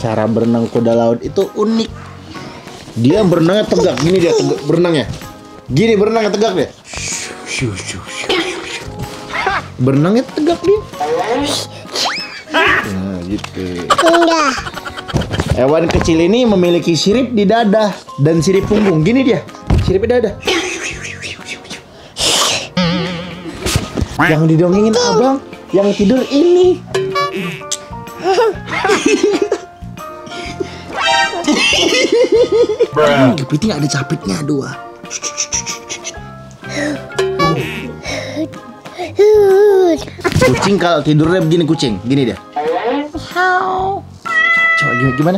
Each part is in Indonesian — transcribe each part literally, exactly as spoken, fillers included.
cara berenang kuda laut itu unik. Dia berenangnya tegak, gini dia tegak, berenangnya. Gini berenangnya tegak dia. Berenangnya tegak dia. Nah, gitu. Enggak. Hewan kecil ini memiliki sirip di dada dan sirip punggung. Gini dia, sirip di dada. Yang didongengin abang, yang tidur ini. Kepiting ada capitnya dua. Kucing kalau tidurnya begini kucing, gini dia. Coba gimana?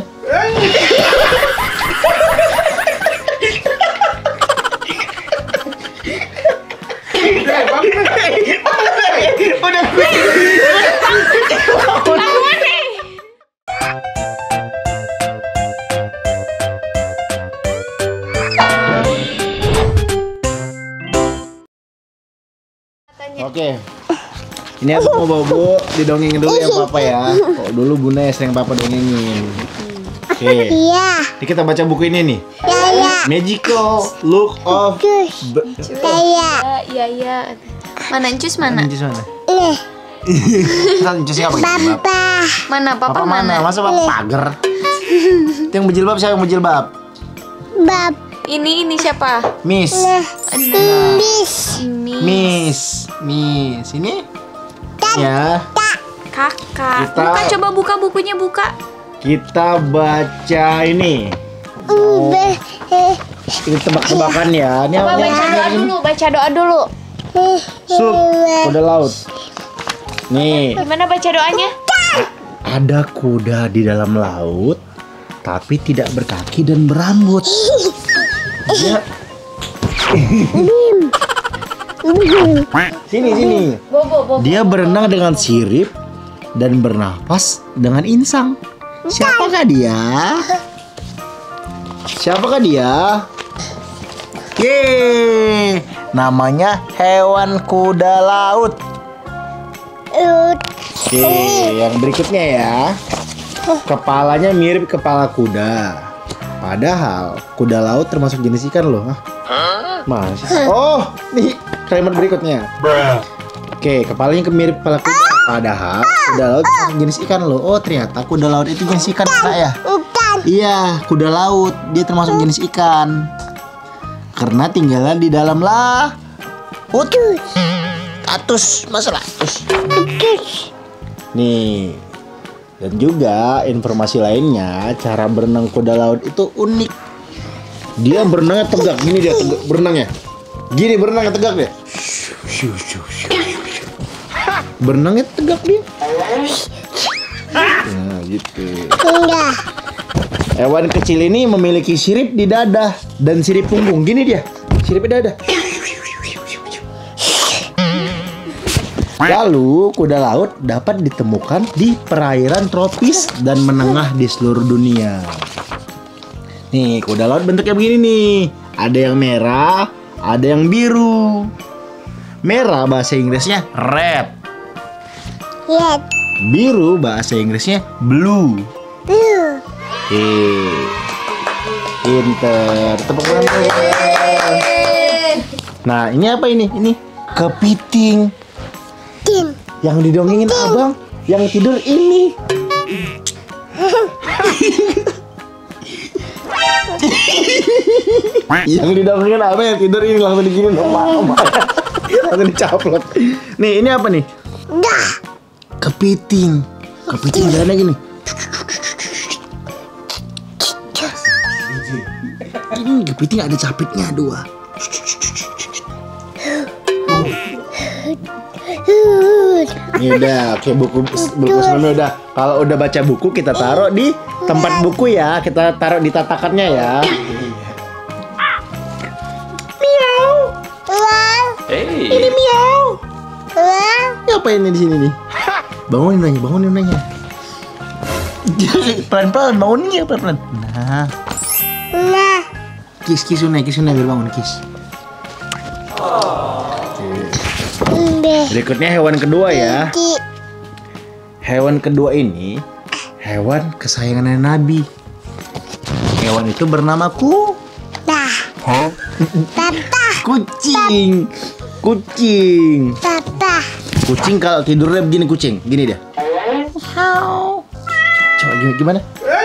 Oke, ini aku mau bawa Bu didongengin dulu ya Papa ya. Oh, dulu Bunda sering Papa dongengin. Oke. Iya. Ini kita baca buku ini nih. Ya ya. Magical Look of. Iya. Iya iya. Mana Encus mana? Encus mana? Nih. Encus siapa? Papa. Mana papa, Papa mana? Masa Papa pagar? Itu yang berjilbab siapa yang berjilbab? Bab. Ini ini siapa? Miss. Nah, Miss. ini Miss. Miss. Ini ya. kakak. Kita- Buka coba buka bukunya buka. Kita baca ini. Ube. Ini tebak-tebakan ya. Ini Coba apa? baca doa dulu, baca doa dulu. Sup kuda laut. Nih, Gimana baca doanya? ada kuda di dalam laut, tapi tidak berkaki dan berambut. Dia... Sini sini. Bobo bobo. Dia berenang dengan sirip dan bernafas dengan insang. Siapakah dia? Siapakah dia? Yeay, namanya hewan kuda laut. Oke, yang berikutnya ya. Kepalanya mirip kepala kuda. Padahal kuda laut termasuk jenis ikan loh. Hah? Masih. Oh, nih kalimat berikutnya. Oke, kepalanya mirip kepala kuda. Padahal kuda laut termasuk jenis ikan loh. Oh, ternyata kuda laut itu jenis ikan ya? Bukan. Iya, kuda laut. Dia termasuk jenis ikan. Karena tinggalnya di dalam laut. Atus, masa atus? Nih. Dan juga informasi lainnya, cara berenang kuda laut itu unik. Dia berenangnya tegak, gini dia tegak berenangnya. Gini berenangnya tegak dia. Berenangnya tegak dia. Nah, gitu. Enggak. Hewan kecil ini memiliki sirip di dada dan sirip punggung. Gini dia, sirip di dada. Lalu, kuda laut dapat ditemukan di perairan tropis dan menengah di seluruh dunia. Nih, kuda laut bentuknya begini nih. Ada yang merah, ada yang biru. Merah bahasa Inggrisnya red. Lihat. Biru bahasa Inggrisnya blue. Blue. Oke. Pinter. Tepuk tangan. Nah, ini apa ini? Ini kepiting. Tin. Yang didongengin abang, yang tidur ini. Yang didongengin abang yang tidur ini langsung digini normal. Langsung dicaplok. Nih, ini apa nih? Dah. Kepiting. Kepiting jalannya gini. Ini kepiting ada capitnya dua. Ini udah, oke buku buku sebelumnya udah. Kalau udah baca buku kita taruh di tempat buku ya, kita taruh di tatakannya ya. Miau. Wow. Ini miau. Wow. Ini apa ini di sini nih? Bangunin nanya, bangunin nanya. Pelan-pelan bangunin ya pelan-pelan. Nah, Nah. kis kis unai, kis unai biar bangun kis. Ube. Berikutnya hewan kedua ya. Ki. Hewan kedua ini hewan kesayangan Nabi. Hewan itu bernama ku. Dah. Papa. Kucing. Kucing. Papa. Kucing kalau tidurnya begini kucing, gini dia. Coba gimana? gimana?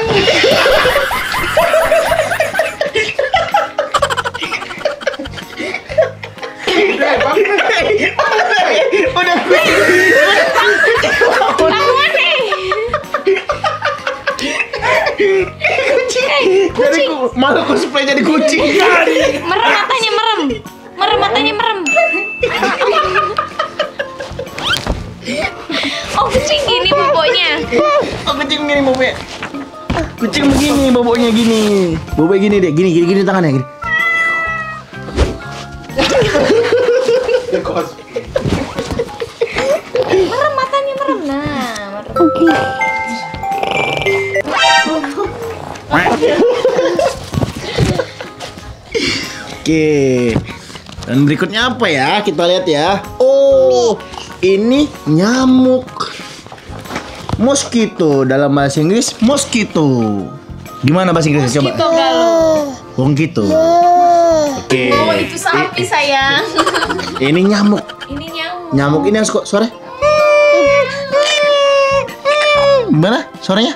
Udah. Bangun nih. Jadi malu cosplay jadi kucing. Merem matanya, merem. Merem matanya, merem. Oh, kucing gini boboknya. Oh, kucing gini boboknya. Kucing begini boboknya gini. Boboknya gini deh, gini gini gini tangannya gini. Merem matanya, merem. Nah, merem. Oke. Dan berikutnya apa ya? Kita lihat ya. Oh, ini nyamuk. Mosquito dalam bahasa Inggris mosquito. Gimana bahasa Inggrisnya coba? Mosquito galuh. Wong gitu. Oke. Oh, itu sapi sayang. Ini nyamuk. Ini nyamuk. Nyamuk ini yang suka suara. Gimana suaranya?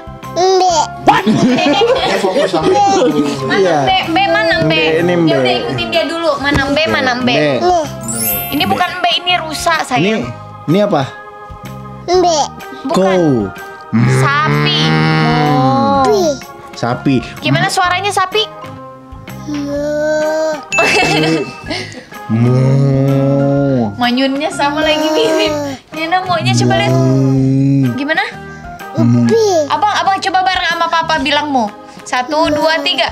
Mana Iya. B? B mana B? B, ini B. Ya udah ikutin dia dulu. Mana B, mana B? B. Ini bukan B, ini rusa Ini sayang. ini apa? Mbak. Bukan. Cow. Sapi. Oh. Sapi. Gimana suaranya sapi? Mu. Manyunnya sama lagi mirip. Nena maunya coba lihat. Gimana? Abang, abang coba bareng sama papa bilang mu. Satu, dua, tiga.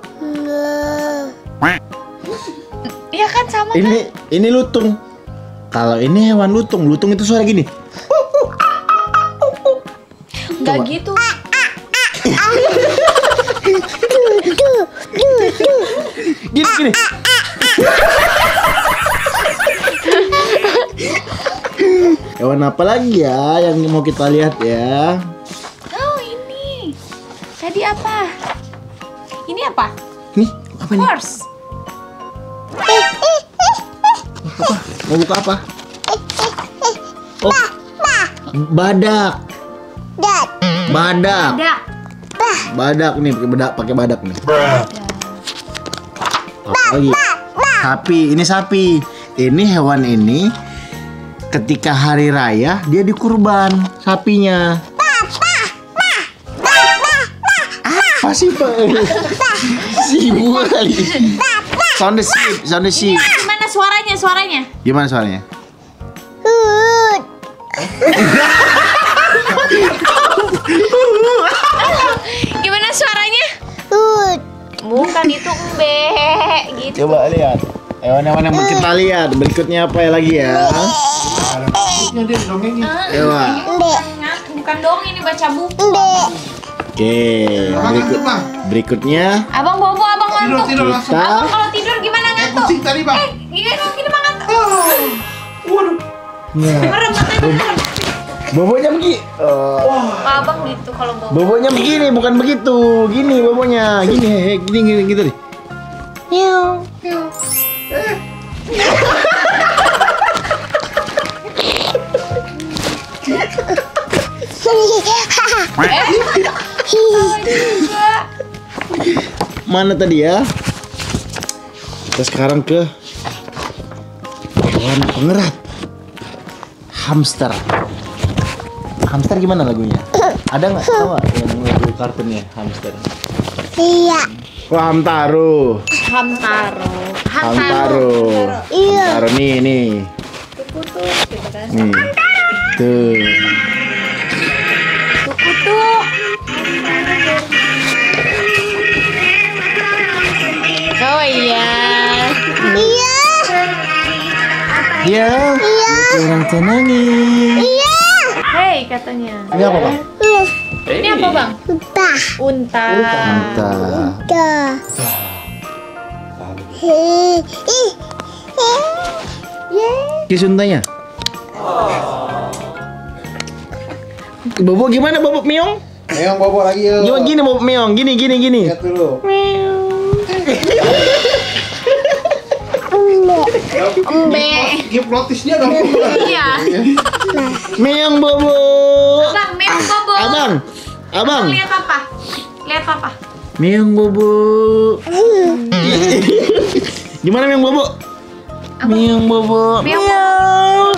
Iya kan sama kan? Ini ini lutung. Kalau ini hewan lutung, lutung itu suara gini. Gak Coba. gitu. Gini gini. Hewan apa lagi ya yang mau kita lihat ya? Oh ini. Tadi apa? Ini apa? Nih, apa nih? Horse. Apa? Mau buka apa? Oh, badak. Dad. Badak. Ada. Badak nih, pakai badak, pakai badak nih. Apa lagi? Sapi, ini sapi. Ini hewan ini ketika hari raya dia dikurban sapinya. Apa sih, Pak? Sibuk kali. Sound the sheep, sound the sheep. Gimana suaranya? Suaranya? Gimana suaranya? Hut. Gimana suaranya? Hut. Bukan itu embe gitu. Coba lihat. Hewan-hewan yang mau kita lihat. Berikutnya apa ya lagi ya? Coba. Mbak. Bukan dong, ini baca buku. Mbak. Oke, berikut, berikutnya Abang bobo, abang ngantuk. kita Abang kalau tidur gimana ngantuk? Kucing tadi, Bang. Eh, gini gini bang ngantuk. Waduh. Nah, Merem matanya, merem. bobonya begini. Oh, abang gitu kalau bobo. Bobonya begini, bukan begitu. Gini bobonya, gini, he, gini, gini, gitu deh. Meow. Mana tadi ya? Kita sekarang ke hewan pengerat. Hamster. Hamster gimana lagunya? Ada nggak? Tahu nggak yang lagu kartunnya hamster? Iya. Wah, Hamtaro. Hamtaro. Hamtaro. Iya. Hamtaro nih, nih. Nih. Tuh. Tukutuk. Oh iya. Iya. Ya. Jangan tenangin. Iya. Hei katanya. Ini apa, Bang? Ini apa bang? Bah. Unta. Mantap. Dah. Hei. Ih. Yeay. Kis untanya. Bobo gimana Bobo Miong? Meong bobo lagi yuk. Gimana gini bobo meong, gini gini gini. Lihat dulu. Embe. Hipnotisnya dong. Iya. Meong bobo. Abang, meong bobo. Abang, abang. Lihat papa. Lihat papa. Meong bobo. Gimana meong bobo? Meong bobo. Meong.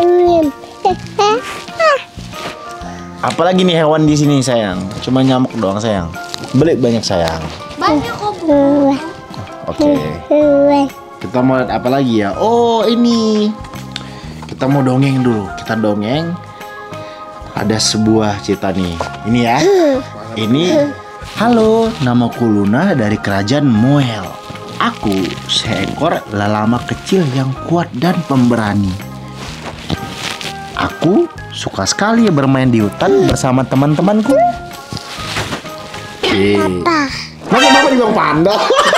Apalagi nih hewan di sini sayang? Cuma nyamuk doang sayang. Beli banyak sayang. Banyak kok bu. Oke. Kita mau lihat apa lagi ya? Oh ini. Kita mau dongeng dulu. Kita dongeng. Ada sebuah cerita nih. Ini ya. Ini. Halo, namaku Luna dari kerajaan Moel. Aku seekor lalama kecil yang kuat dan pemberani. Aku suka sekali bermain di hutan bersama teman-temanku. Papa. Masa bapak dibilang panda?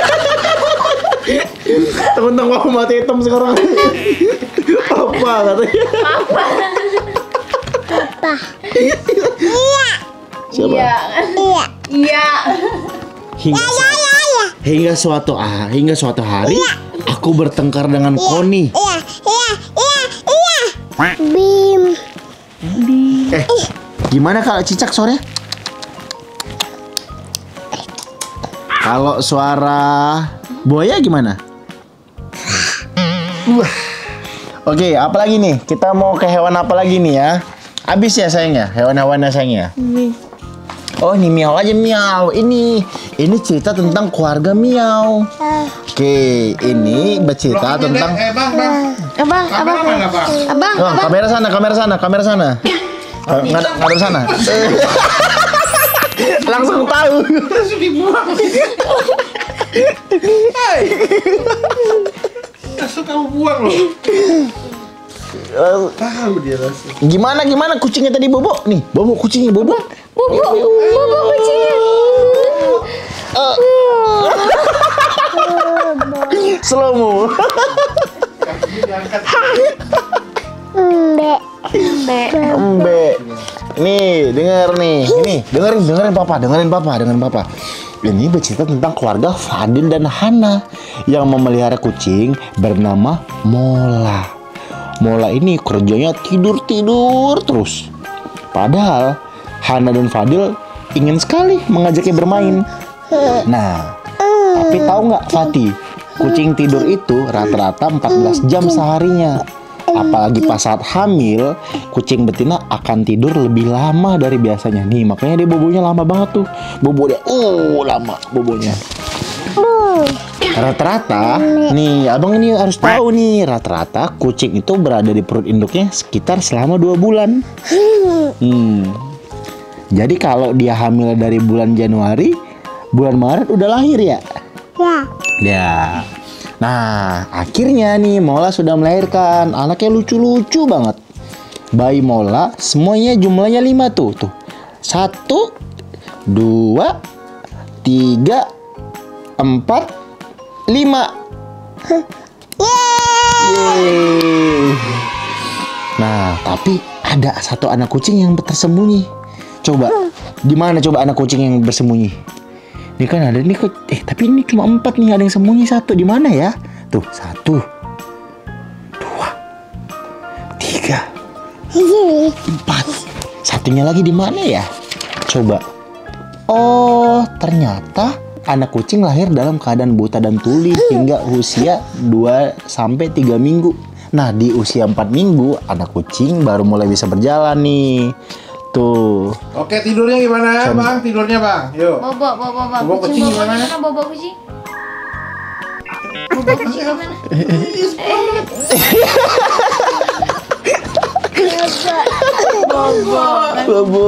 Temen-temen aku mati hitam sekarang. Apa katanya? Papa. Siapa? Iya. Iya. Iya. Hingga, hingga suatu ah, hingga suatu hari aku bertengkar dengan Koni. Iya. Iya. Iya. Iya. Bim. Eh, gimana kalau cicak suaranya? Kalau suara buaya gimana? Wah. Oke, apa lagi nih? Kita mau ke hewan apa lagi nih ya? Abis ya sayang ya, hewan-hewannya sayang ya. Oh ini miau aja miau. Ini ini cerita tentang keluarga miau. Oke, ini bercerita tentang. Eh bang bang. Abang, abang, Mana bang? abang, Oh, kamera sana, kamera sana, kamera sana. Ngadep ngadep sana. Langsung tahu. Langsung dibuang. Hai. Langsung kamu buang loh. Tahu dia langsung. Gimana gimana kucingnya tadi bobo? Nih, bobo kucingnya bobo. bobo, bobo kucingnya. Slow mo. Mbak. Mbak. Embe. Nih, denger nih. Ini, dengerin, dengerin papa, dengerin papa, dengerin papa. Ini bercerita tentang keluarga Fadil dan Hana yang memelihara kucing bernama Mola. Mola ini kerjanya tidur-tidur terus. Padahal Hana dan Fadil ingin sekali mengajaknya bermain. Nah, tapi tahu nggak Fatih? Kucing tidur itu rata-rata empat belas jam seharinya. Apalagi pas saat hamil, kucing betina akan tidur lebih lama dari biasanya. Nih, makanya dia bobonya lama banget tuh. Bobo dia, uh, lama bobonya. Rata-rata, nih abang ini harus tahu nih, rata-rata kucing itu berada di perut induknya sekitar selama dua bulan. Hmm. Jadi kalau dia hamil dari bulan Januari, bulan Maret udah lahir ya? Ya. Ya. Nah, akhirnya nih Mola sudah melahirkan. Anaknya lucu-lucu banget. Bayi Mola semuanya jumlahnya lima tuh. Tuh. Satu, dua, tiga, empat, lima. Yeay. Nah, tapi ada satu anak kucing yang tersembunyi. Coba, di mana coba anak kucing yang bersembunyi? Ini kan ada nih kok. Eh, tapi ini cuma empat nih, ada yang sembunyi satu. Di mana ya? Tuh, satu, dua, tiga, empat. Satunya lagi di mana ya? Coba. Oh, ternyata anak kucing lahir dalam keadaan buta dan tuli hingga usia dua sampai tiga minggu. Nah, di usia empat minggu, anak kucing baru mulai bisa berjalan nih. Tuh. Oke, tidurnya gimana Can- bang? Tidurnya bang, yuk. Bobo, bobo, bobo. Bobo kucing bobo gimana? gimana? Bobo kucing. Bobo kucing gimana? Bobo. Bobo.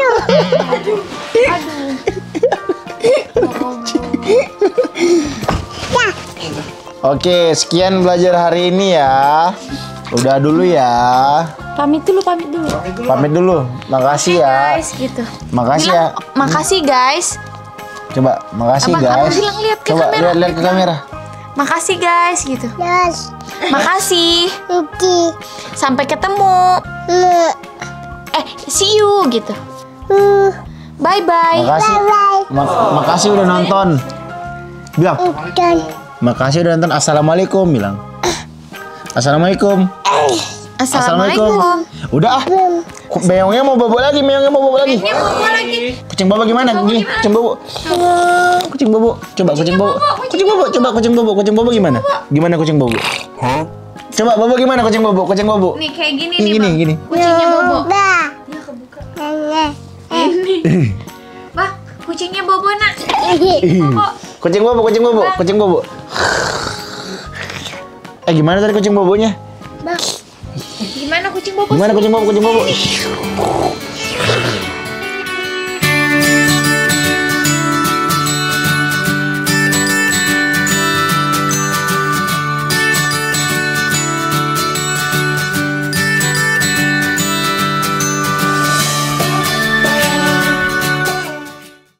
Oke, sekian belajar hari ini ya. Udah dulu ya. Pamit dulu, pamit dulu. Pamit dulu. Makasih ya. Guys, gitu. Makasih ya. Bilang, makasih guys. Coba, makasih Abang, guys. abang bilang lihat ke Coba kamera. lihat lihat ke kamera. Makasih guys, gitu. Yes. Makasih. Oke. Sampai ketemu. Lu. Eh, see you gitu. Uh. Bye bye. Makasih. Ma- makasih udah nonton. Bilang. Dan Makasih udah nonton. Assalamualaikum bilang. Assalamualaikum. Assalamualaikum. Udah ah. Meongnya mau bobo lagi, meongnya mau bobo lagi. Ini bobo lagi. Kucing bobo gimana? Gini, kucing bobo. Kucing bobo. Coba kucing bobo. Kucing bobo, coba kucing bobo. Kucing bobo gimana? Gimana kucing bobo? Coba bobo gimana kucing bobo? Kucing bobo. Nih kayak gini Nih, nih, gini, Bang. gini. Kucingnya bobo. dah. Dia kebuka. Nenek. Ini. Bah, kucingnya bobo nak. Bobo. Kucing bobo, kucing bobo, kucing bobo. Eh gimana tadi kucing bobonya? Bang. Gimana kucing bobo? Gimana kucing bobo, kucing bobo?